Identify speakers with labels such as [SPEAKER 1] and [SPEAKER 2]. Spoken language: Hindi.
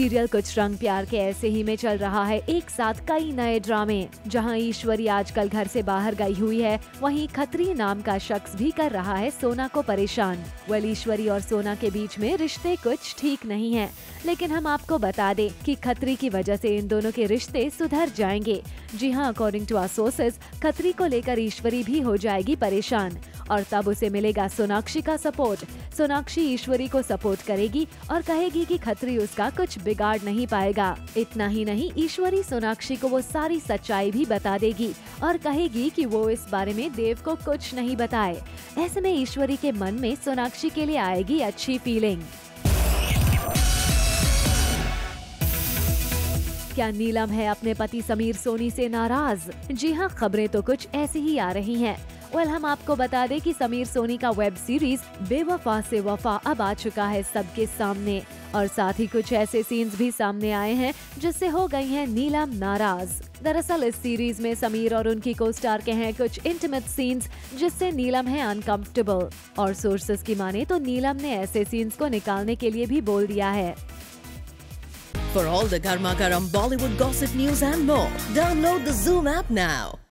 [SPEAKER 1] सीरियल कुछ रंग प्यार के ऐसे ही में चल रहा है एक साथ कई नए ड्रामे। जहां ईश्वरी आजकल घर से बाहर गई हुई है, वहीं खत्री नाम का शख्स भी कर रहा है सोना को परेशान। ईश्वरी और सोना के बीच में रिश्ते कुछ ठीक नहीं है, लेकिन हम आपको बता दें कि खत्री की वजह से इन दोनों के रिश्ते सुधर जाएंगे। जी हाँ, according to our sources, Khatri को लेकर ईश्वरी भी हो जाएगी परेशान और तब उसे मिलेगा सोनाक्षी का सपोर्ट। सोनाक्षी ईश्वरी को सपोर्ट करेगी और कहेगी कि खत्री उसका कुछ बिगाड़ नहीं पाएगा। इतना ही नहीं, ईश्वरी सोनाक्षी को वो सारी सच्चाई भी बता देगी और कहेगी कि वो इस बारे में देव को कुछ नहीं बताए। ऐसे में ईश्वरी के मन में सोनाक्षी के लिए आएगी अच्छी फीलिंग। क्या नीलम है अपने पति समीर सोनी से नाराज? जी हाँ, खबरें तो कुछ ऐसी ही आ रही हैं। हम आपको बता दें कि समीर सोनी का वेब सीरीज बेवफा से वफा अब आ चुका है सबके सामने और साथ ही कुछ ऐसे सीन्स भी सामने आए हैं जिससे हो गई है नीलम नाराज। दरअसल इस सीरीज में समीर और उनकी को स्टार के हैं कुछ इंटीमेट सीन्स जिससे नीलम है अनकंफर्टेबल और सोर्सेस की माने तो नीलम ने ऐसे सीन्स को निकालने के लिए भी बोल दिया है।
[SPEAKER 2] For all the Garma Garam Bollywood gossip news and more, download the Zoom app now.